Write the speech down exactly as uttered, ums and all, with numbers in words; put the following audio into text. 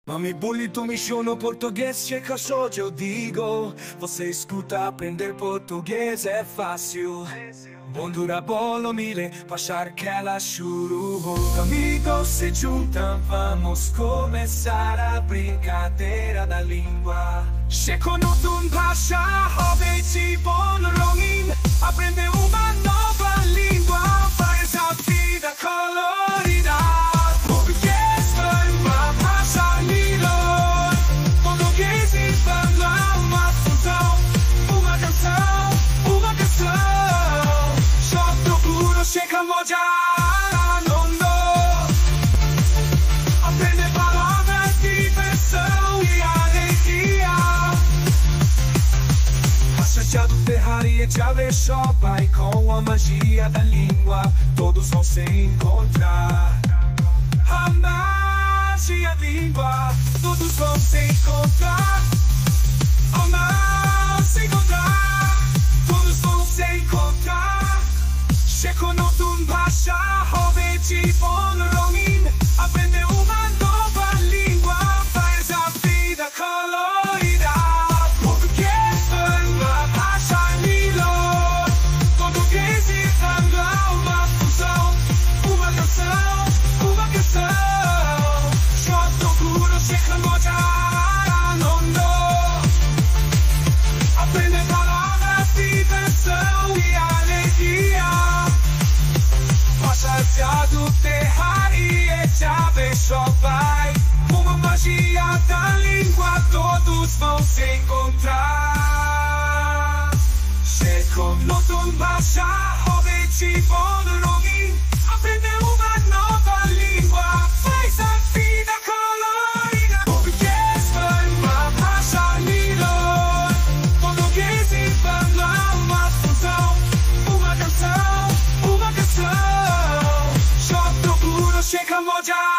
Mami bonito me no português, chega hoje eu digo. Você escuta, aprender português é fácil. Bondura bolo mile, passar aquela churu. Amigos se juntam, vamos começar a brincadeira da língua. Chego no tum pasha, hobby bom rongin. Aprender uma nova língua, faz a vida colorida. Português foi uma pasha língua. Português e espanhol, uma fusão, uma canção, uma canção. Só procuro chegamos já no mundo. Aprender palavras, diversão e alegria. Passeggiato Ferrari já deixou pai com a magia da língua. Todos vão se encontrar. A magia da língua, todos vão se encontrar. A magia se encontrar, todos vão se encontrar. Chego no tum pasha, hobby bom rongin. Aprender uma nova língua, faz a vida colorida. Português foi uma pasha língua. Português e espanhol, uma fusão, uma canção, uma canção. Só procuro chegamos já no mundo. Aprender palavras, diversão e alegria. Passeggiato Ferrari já deixou pai. Uma magia da língua, todos vão se encontrar. Chego no tum pasha, hobby bom rongin. Aprender uma nova língua, faz a vida colorida. Português foi uma pasha língua. Português e espanhol, uma fusão, uma canção, uma canção. Só procuro chegamos já.